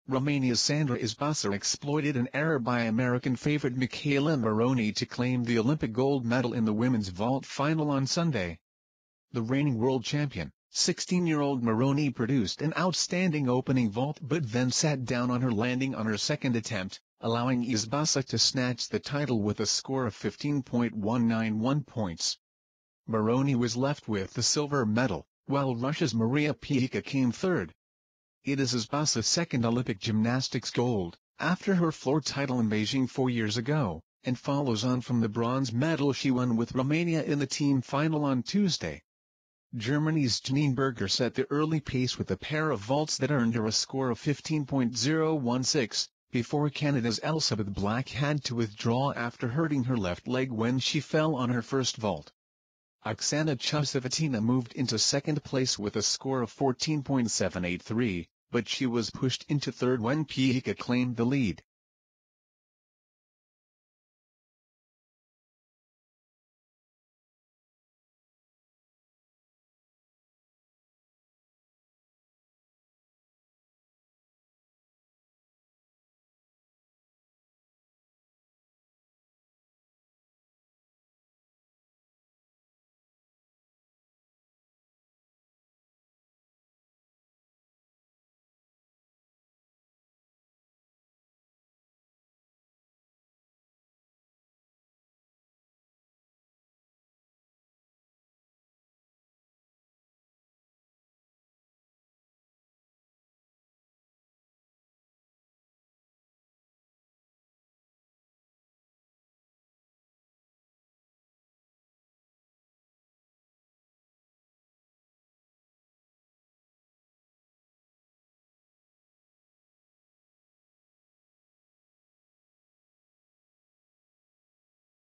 Romania's Sandra Izbasa exploited an error by American favorite Michaela Moroni to claim the Olympic gold medal in the women's vault final on Sunday. The reigning world champion, 16-year-old Moroni produced an outstanding opening vault but then sat down on her landing on her second attempt, allowing Izbasa to snatch the title with a score of 15.191 points. Moroni was left with the silver medal, while Russia's Maria Pieka came third. It is Izbasa's second Olympic gymnastics gold, after her floor title in Beijing 4 years ago, and follows on from the bronze medal she won with Romania in the team final on Tuesday. Germany's Janine Berger set the early pace with a pair of vaults that earned her a score of 15.016, before Canada's Elizabeth Black had to withdraw after hurting her left leg when she fell on her first vault. Oksana Chusovitina moved into second place with a score of 14.783, but she was pushed into third when Pieka claimed the lead.